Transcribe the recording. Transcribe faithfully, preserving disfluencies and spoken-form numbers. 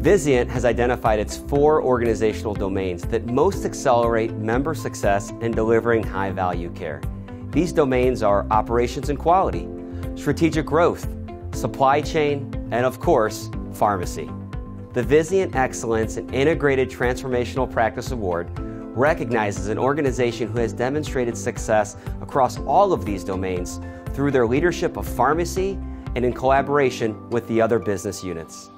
Vizient has identified its four organizational domains that most accelerate member success in delivering high-value care. These domains are operations and quality, strategic growth, supply chain, and of course, pharmacy. The Vizient Excellence in Integrated Transformational Practice Award recognizes an organization who has demonstrated success across all of these domains through their leadership of pharmacy and in collaboration with the other business units.